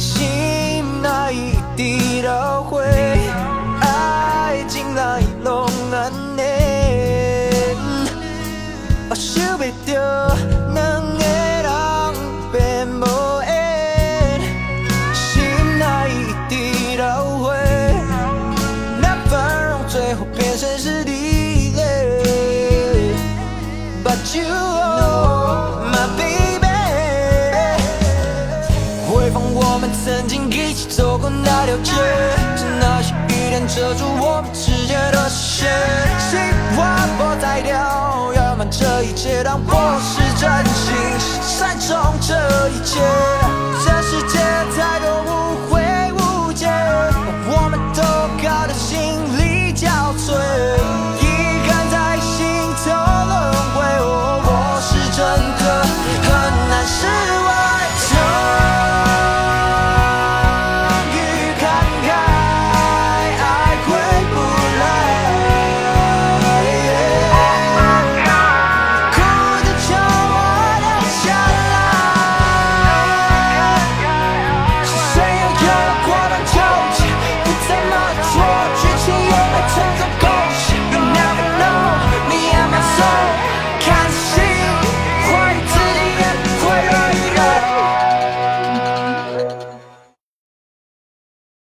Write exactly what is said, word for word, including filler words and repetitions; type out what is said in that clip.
心哪一滴都会，爱情哪一拢安尼。我想不到两个人变无缘，心哪一滴都会，那繁荣最后变成是地雷。But you, my baby， 回放我们曾经一起走过那条街，是那些雨点遮住我们之间的视线。希望不再掉，圆满这一切，当我是真心，善终这一切。这